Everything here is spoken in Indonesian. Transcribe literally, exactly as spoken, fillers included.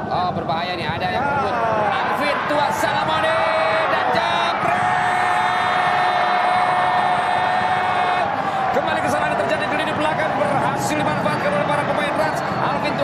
Oh, berbahaya nih, ada yang berebut. Alvin Tuas Salamone dan jepret. Kembali kesalahan terjadi di lini belakang, berhasil dimanfaatkan oleh para pemain Rans. Alvin